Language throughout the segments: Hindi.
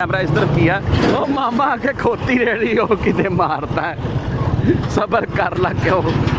कैमरा इस तरफ किया, ओ मामा के खोती रेड़ी हो किते मारता है, सबर कर ला क्यों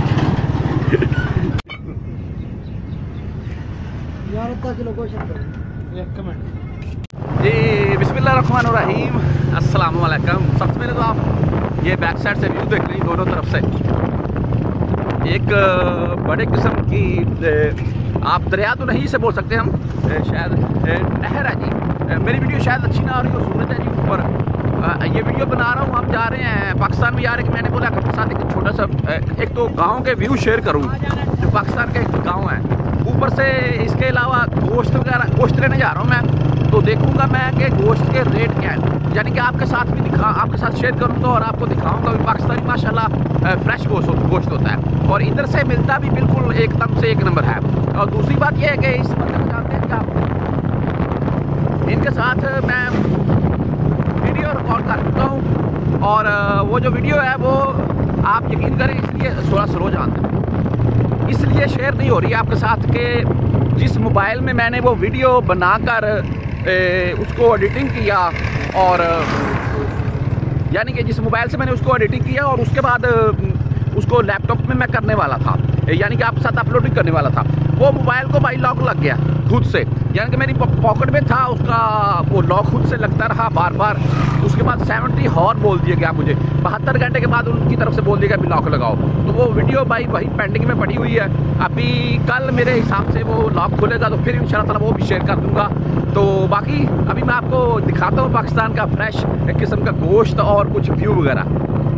जी। बिस्मिल्लाहिर्रहमानिर्रहीम, अस्सलाम वालेकुम। सबसे पहले तो आप ये बैक साइड से व्यू देख लें दोनों तरफ से। एक बड़े किस्म की आप दरिया तो नहीं से बोल सकते हम, शायद नहर है जी। मेरी वीडियो शायद अच्छी ना आ रही हो, सूरज है जी ऊपर। ये वीडियो बना रहा हूँ, आप जा रहे हैं पाकिस्तान में जा रहे हैं। मैंने बोला आपके साथ एक छोटा सा एक तो गाँव के व्यू शेयर करूँ जो पाकिस्तान का एक गाँव है। ऊपर से इसके अलावा गोश्त वगैरह गोश्त लेने जा रहा हूँ मैं, तो देखूंगा मैं कि गोश्त के रेट क्या है, यानी कि आपके साथ भी आपके साथ शेयर करूँगा और आपको दिखाऊंगा भी। पाकिस्तानी माशाल्लाह फ्रेश गोश्त होता है और इधर से मिलता भी बिल्कुल एकदम से एक नंबर है। और दूसरी बात यह है कि इस बंदे को जानते हैं क्या, इनके साथ मैं वीडियो रिकॉर्ड कर चुका हूँ और वो जो वीडियो है वो आप यकीन करें इसलिए थोड़ा स्लो जानते हैं, इसलिए शेयर नहीं हो रही है आपके साथ के जिस मोबाइल में मैंने वो वीडियो बनाकर उसको एडिटिंग किया और यानी कि जिस मोबाइल से मैंने उसको एडिटिंग किया और उसके बाद उसको लैपटॉप में मैं करने वाला था, यानी कि आपके साथ अपलोडिंग करने वाला था, वो मोबाइल को भाई लॉक लग गया खुद से, यानी कि मेरी पॉकेट में था उसका वो लॉक खुद से लगता रहा बार बार। उसके बाद 70 हॉर बोल दिया गया मुझे, 72 घंटे के बाद उनकी तरफ से बोल दिया गया भी लॉक लगाओ। तो वो वीडियो भाई वही पेंडिंग में पड़ी हुई है। अभी कल मेरे हिसाब से वो लॉक खुलेगा तो फिर इंशाल्लाह ताला वो भी शेयर कर दूँगा। तो बाकी अभी मैं आपको दिखाता हूँ पाकिस्तान का फ्रेश एक किस्म का गोश्त और कुछ व्यू वगैरह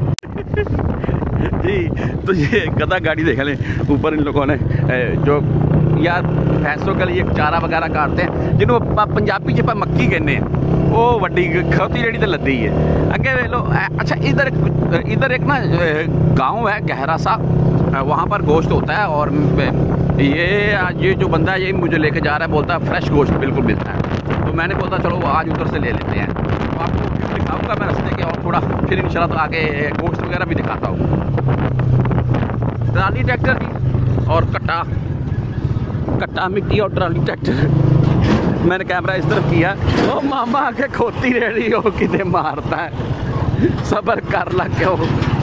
जी। तो ये गधा गाड़ी देख लें ऊपर इन लोगों ने जो यार भैंसों के लिए चारा वगैरह काटते हैं, जिन्होंने पंजाबी च मक्की कहने हैं, वो वड्डी खोती रेड़ी तो लद्दी है अगे वे लो। अच्छा इधर एक ना गांव है गहरा सा, वहाँ पर गोश्त होता है और ये जो बंदा है ये मुझे लेके जा रहा है, बोलता है फ्रेश गोश्त बिल्कुल मिलता है। तो मैंने बोलता चलो आज उधर से ले लेते हैं। तो आपको दिखाऊंगा मैं रास्ते के और थोड़ा फिर इंशाल्लाह तो आगे गोश्त वगैरह भी दिखाता हूँ। ट्राली ट्रैक्टर की और कट्टा मिट्टी और ट्राली ट्रैक्टर। मैंने कैमरा इस तरफ किया, ओ मामा के खोती रेड़ी हो किते मारता है, सबर कर ला क्यों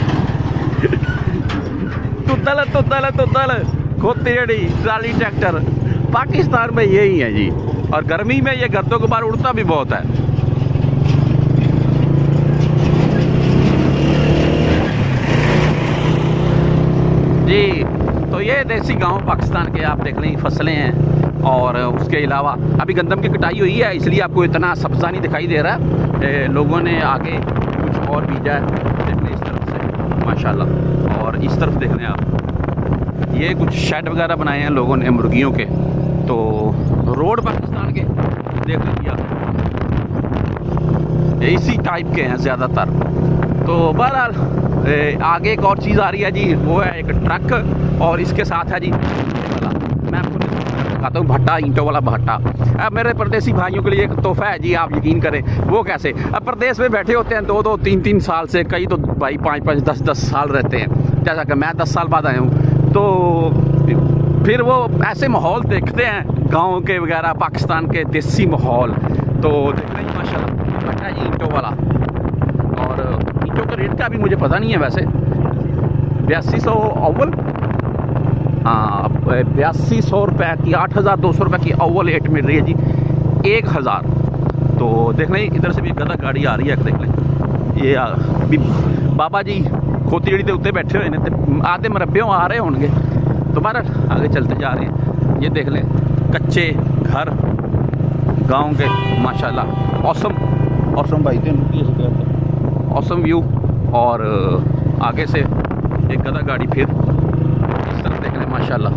तुतल खोती रेड़ी ट्राली ट्रैक्टर। पाकिस्तान में यही है जी, और गर्मी में ये गर्दों के बाहर उड़ता भी बहुत है जी। तो ये देसी गांव पाकिस्तान के आप देख लें फसलें हैं और उसके अलावा अभी गंदम की कटाई हुई है इसलिए आपको इतना सब्जा नहीं दिखाई दे रहा है। लोगों ने आगे कुछ और बीजा है, देख लें इस तरफ से माशाल्लाह। और इस तरफ देख लें आप, ये कुछ शेड वगैरह बनाए हैं लोगों ने मुर्गियों के। तो रोड पाकिस्तान के देख लीजिए आप, इसी टाइप के हैं ज़्यादातर। तो बहरहाल आगे एक और चीज़ आ रही है जी, वो है एक ट्रक और इसके साथ है जी मैं आपको दिखाता हूँ भट्टा, ईंटों वाला भट्टा। अब मेरे परदेसी भाइयों के लिए एक तोहफा है जी, आप यकीन करें। वो कैसे, अब प्रदेश में बैठे होते हैं 2-2, 3-3 साल से, कई तो भाई 5-5, 10-10 साल रहते हैं, जैसा कि मैं 10 साल बाद आया हूँ। तो फिर वो ऐसे माहौल देखते हैं गाँव के वगैरह, पाकिस्तान के देसी माहौल। तो देख रहे हैं माशाल्लाह भट्टा जी ईंटों वाला, और ईंटों के रेट का भी मुझे पता नहीं है वैसे। 8200 अव्वल, हाँ 8200 रुपये की 8200 रुपये की अव्वल एट मिल रही है जी, 1000। तो देख लें इधर से भी गधा गाड़ी आ रही है, देख लें ये अभी बाबा जी खोती रेड़ी के उत्ते बैठे हुए हैं, आधे मरब्बे आ रहे होंगे। तो बाहर आगे चलते जा रहे हैं, ये देख लें कच्चे घर गांव के माशाल्लाह। ऑसम भाई ऑसम व्यू। और आगे से एक गधा गाड़ी फिर इस तरफ देख लें माशाल्लाह,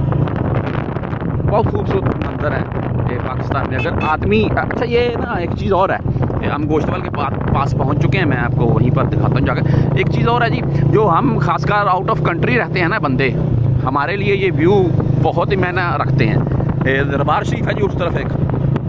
बहुत खूबसूरत मंजर है ये पाकिस्तान में। अगर आदमी, अच्छा ये ना एक चीज़ और है, हम गोश्तवाल के पास पहुंच चुके हैं, मैं आपको वहीं पर दिखाता हूँ जाकर। एक चीज़ और है जी, जो हम खासकर आउट ऑफ कंट्री रहते हैं ना बंदे, हमारे लिए ये व्यू बहुत ही मायने रखते हैं। दरबार शरीफ है जी उस तरफ एक,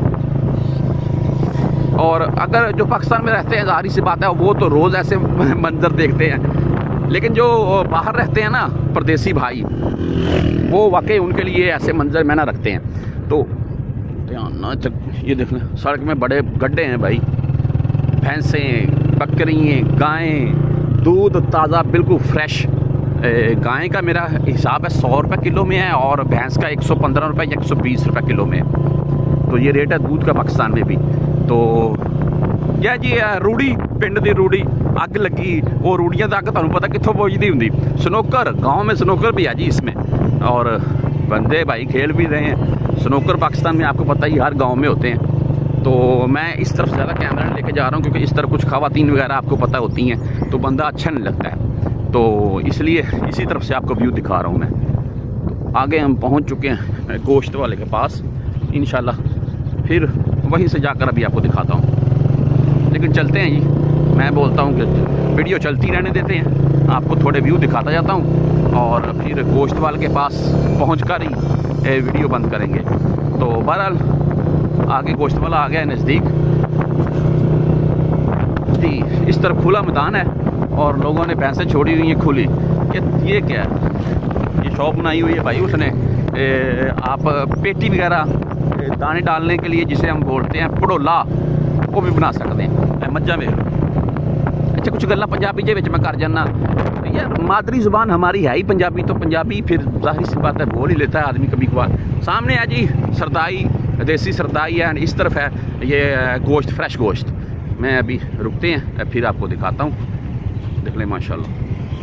और अगर जो पाकिस्तान में रहते हैं ज़ाहिर सी बात है वो तो रोज़ ऐसे मंजर देखते हैं, लेकिन जो बाहर रहते हैं ना परदेसी भाई, वो वाकई उनके लिए ऐसे मंजर मायने रखते हैं। तो ध्यान ना, ये देख लें सड़क में बड़े गड्ढे हैं भाई, भैंसें, बकरियाँ, गायें, दूध ताज़ा बिल्कुल फ्रेश। गाय का मेरा हिसाब है 100 रुपये किलो में है और भैंस का 115 रुपये या 120 रुपये किलो में है। तो ये रेट है दूध का पाकिस्तान में भी। तो क्या जी रूड़ी पिंड दी रूड़ी अग लगी, वो रूड़ियाँ तो अग तुहानू पता कितों पहुँचती होंगी। स्नोकर गाँव में स्नोकर भी है जी इसमें, और बंदे भाई खेल भी रहे हैं। स्नोकर पाकिस्तान में आपको पता ही हर गाँव में होते हैं। तो मैं इस तरफ ज़्यादा कैमरा नहीं लेके जा रहा हूँ क्योंकि इस तरफ कुछ खवातीन वगैरह आपको पता होती हैं तो बंदा अच्छा नहीं लगता है, तो इसलिए इसी तरफ से आपको व्यू दिखा रहा हूँ मैं। तो आगे हम पहुँच चुके हैं गोश्त वाले के पास, इंशाल्लाह फिर वहीं से जाकर अभी आपको दिखाता हूँ। लेकिन चलते हैं जी, मैं बोलता हूँ कि वीडियो चलती रहने देते हैं, आपको थोड़े व्यू दिखाता जाता हूँ और फिर गोश्त वाले के पास पहुँच कर ही वीडियो बंद करेंगे। तो बहरहाल आगे गोश्त वाला आ गया है नज़दीक जी। इस तरफ खुला मैदान है और लोगों ने भैंसें छोड़ी हुई हैं खुली। ये क्या है, ये शॉप बनाई हुई है भाई उसने। आप पेटी वगैरह दाने डालने के लिए जिसे हम बोलते हैं पड़ोला, वो भी बना सकते हैं। मज्जा में अच्छा कुछ गल्ला पंजाबी जे मैं कर जाना यार, मादरी ज़ुबान हमारी है ही पंजाबी, तो पंजाबी फिर जाहिर सी बात है बोल ही लेता है आदमी कभी कभार। सामने है जी सरदाई, देसी सरदाई है, इस तरफ है ये गोश्त, फ्रेश गोश्त। मैं अभी रुकते हैं फिर आपको दिखाता हूँ, देख लें माशाल्लाह।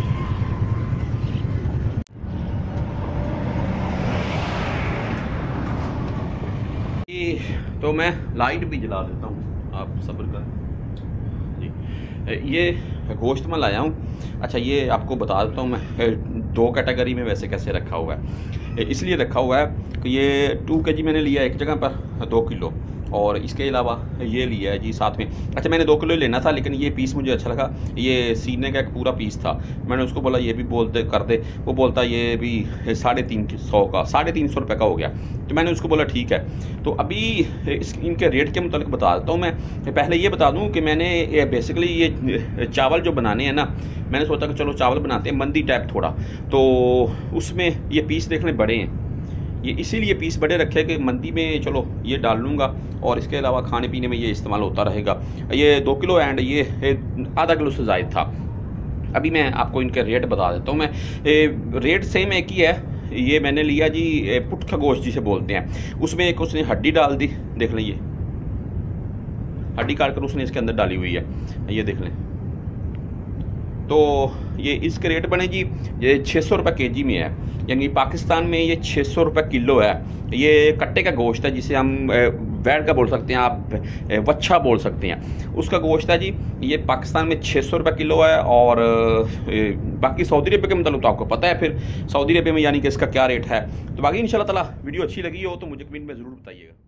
तो मैं लाइट भी जला देता हूँ, आप सब्र करें जी। ये गोश्त में लाया हूँ। अच्छा ये आपको बता देता हूँ मैं 2 कैटेगरी में वैसे कैसे रखा हुआ है। इसलिए रखा हुआ है कि ये 2 kg मैंने लिया एक जगह पर 2 किलो, और इसके अलावा ये लिया है जी साथ में। अच्छा मैंने 2 किलो लेना था लेकिन ये पीस मुझे अच्छा लगा, ये सीने का एक पूरा पीस था। मैंने उसको बोला ये भी बोलते कर दे, वो बोलता ये भी 350 का, 350 रुपये का हो गया। तो मैंने उसको बोला ठीक है। तो अभी इनके रेट के मुताबिक बता देता हूँ मैं। पहले ये बता दूँ कि मैंने बेसिकली ये चावल जो बनाने हैं ना, मैंने सोचा कि चलो चावल बनाते हैं मंदी टाइप थोड़ा, तो उसमें ये पीस देखने बड़े हैं, ये इसीलिए पीस बड़े रखे कि मंदी में चलो ये डाल लूँगा और इसके अलावा खाने पीने में ये इस्तेमाल होता रहेगा। ये 2 किलो एंड ये आधा किलो से ज़ायद था। अभी मैं आपको इनके रेट बता देता हूँ। मैं रेट सेम एक ही है। ये मैंने लिया जी पुटका गोश्त जिसे बोलते हैं, उसमें एक उसने हड्डी डाल दी, देख लें ये हड्डी काट कर उसने इसके अंदर डाली हुई है, ये देख लें। तो ये इसके रेट बने जी, ये 600 रुपये केजी में है, यानी पाकिस्तान में ये 600 रुपये किलो है। ये कट्टे का गोश्त है जिसे हम वैड का बोल सकते हैं, आप वच्छा बोल सकते हैं, उसका गोश्त है जी। ये पाकिस्तान में 600 रुपये किलो है। और बाकी सऊदी अरब के मतलब तो आपको पता है फिर सऊदी अरब में यानी कि इसका क्या रेट है। तो बाकी इंशाल्लाह ताला वीडियो अच्छी लगी हो तो मुझे कमेंट में ज़रूर बताइएगा।